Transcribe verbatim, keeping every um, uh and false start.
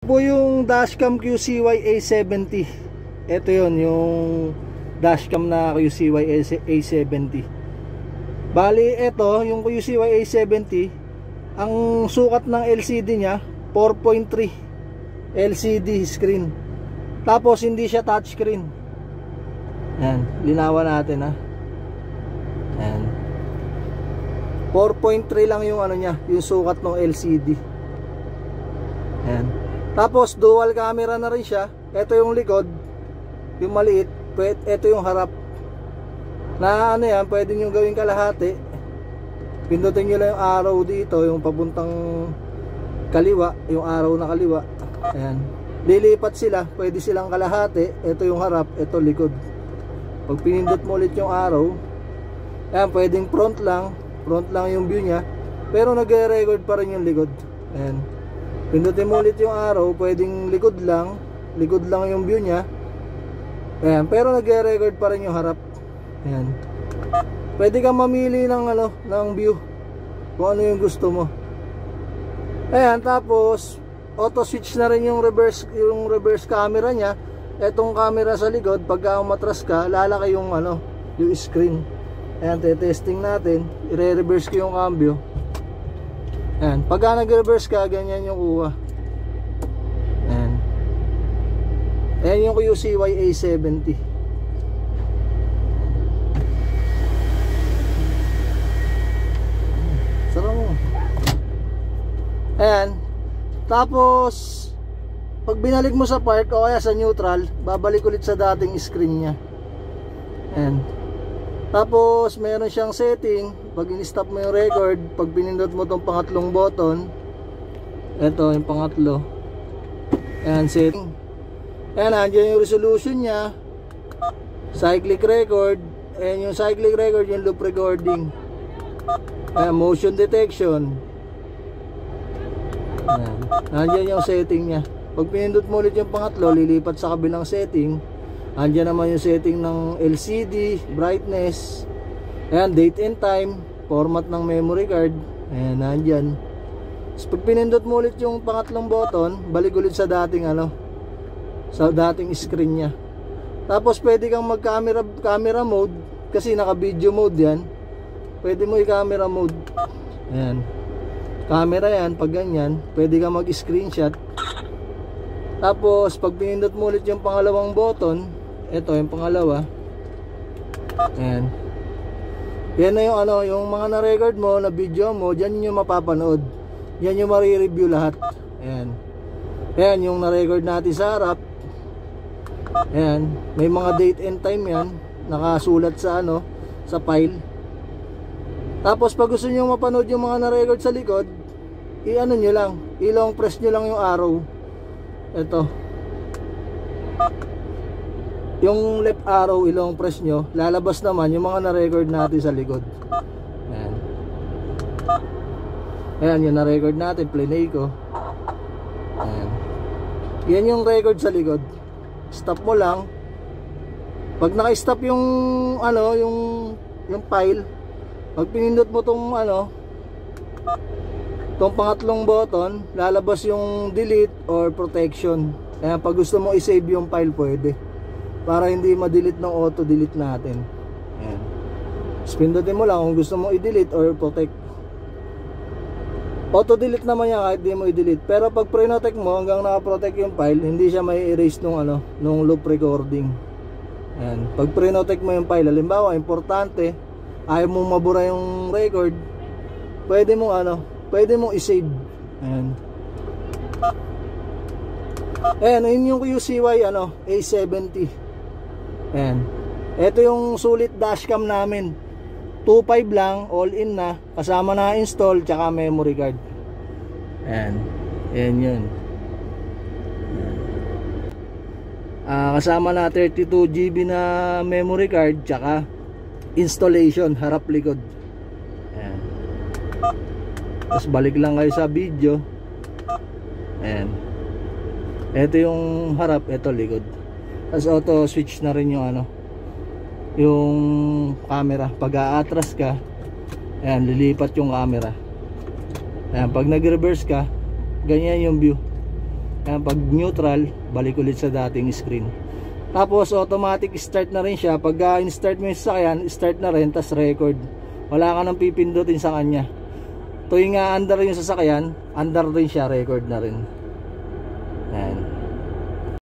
Po yung Dashcam Q C Y A seventy. Ito yon yung Dashcam na Q C Y A seventy. Bali ito yung Q C Y A seventy, ang sukat ng L C D nya four point three L C D screen. Tapos hindi siya touchscreen. Yan, linawan natin ha. Yan, four point three lang yung ano niya, yung sukat ng L C D. Yan. Tapos dual camera na rin siya. Ito yung likod, yung maliit. Ito yung harap. Na ano yan, pwede nyo gawin kalahati. Pindutin nyo lang yung arrow dito, yung papuntang kaliwa, yung arrow na kaliwa. Ayan, lilipat sila, pwede silang kalahati. Ito yung harap, ito likod. Pag pinindot mo ulit yung arrow, ayan, pwedeng front lang. Front lang yung view nya, pero nagre-record pa rin yung likod. Ayan, pindutin mo ulit yung arrow, pwedeng likod lang. Likod lang yung view nya. Ayan, pero nagre-record pa rin yung harap. Ayan, pwede kang mamili ng ano, ng view kung ano yung gusto mo. Ayan, tapos auto switch na rin yung reverse, yung reverse camera nya. Etong camera sa likod, pagka umatras ka, lalaki yung ano, yung screen. Ayan, te-testing natin. I-reverse ko yung cambio. Ayan, pagka nag-reverse ka, ganyan yung kuha. Ayan, ayan yung Q C Y A seventy. Sarap mo. Ayan, tapos pag binalik mo sa park o kaya sa neutral, babalik ulit sa dating screen nya. Ayan, tapos meron siyang setting. Pag in-stop mo yung record, pag pinindot mo tong pangatlong button, ito yung pangatlo. Ayan, setting. Ayan, nandiyan yung resolution nya, cyclic record. Ayan yung cyclic record, yung loop recording. Ayan, motion detection. Ayan, nandiyan yung setting nya. Pag pinindot mo ulit yung pangatlo, lilipat sa kabilang setting. Andiyan naman yung setting ng L C D, brightness. Ayan, date and time, format ng memory card. Ayan, nandyan. So, pag pinindot mo ulit yung pangatlong button, balik ulit sa dating ano, sa dating screen nya. Tapos pwede kang mag camera, camera mode, kasi naka video mode yan. Pwede mo i-camera mode. Ayan, camera yan, pag ganyan, pwede kang mag screenshot. Tapos pag pinindot mo ulit yung pangalawang button, ito yung pangalawa. Ayan, yan na yung ano, yung mga na-record mo, na video mo, dyan yung mapapanood. Yan yung mari-review lahat. Ayan, ayan yung na-record natin sa harap. Ayan, may mga date and time yan, nakasulat sa ano, sa file. Tapos pag gusto nyo mapanood yung mga na-record sa likod, i-ano nyo lang, i-long press nyo lang yung arrow. Ito, yung left arrow, ilong press nyo, lalabas naman yung mga na-record natin sa likod. Ayan, ayan yung na-record natin, play ko. Ayan, yan yung record sa likod. Stop mo lang. Pag naka-stop yung ano, yung yung file, pag pinindot mo tong ano, tong pangatlong button, lalabas yung delete or protection. Ayan, pag gusto mo i-save yung file, pwede, para hindi ma-delete ng auto-delete natin. Ayan, pindutin mo lang kung gusto mo i-delete or protect. Auto-delete naman yan kahit di mo i-delete. Pero pag pre-protect mo hanggang naka-protect yung file, hindi siya may erase nung ano, nung loop recording. Ayan, pag pre-protect mo yung file, halimbawa importante, ayaw mong mabura yung record, pwede mong ano, pwede mong i-save. Ayan, ayan, yun yung Q C Y ano, A seventy. Ayan, ito yung SULIT dashcam namin, two point five lang, all in na, kasama na install tsaka memory card. Ayan, ayan yun. Uh, kasama na thirty-two G B na memory card tsaka installation, harap likod. Ayan, tapos balik lang kayo sa video. Ayan, ito yung harap, ito likod. Tapos auto switch na rin yung ano, yung camera. Pag a-atras ka, ayan, lilipat yung camera. Ayan, pag nag-reverse ka, ganyan yung view. Ayan, pag neutral, balik ulit sa dating screen. Tapos automatic start na rin siya. Pag uh, in-start mo yung sasakyan, start na rin, tas record. Wala ka nang pipindutin sa kanya. Tuwing uh, under yung sasakyan, under rin siya, record na rin. Ayan.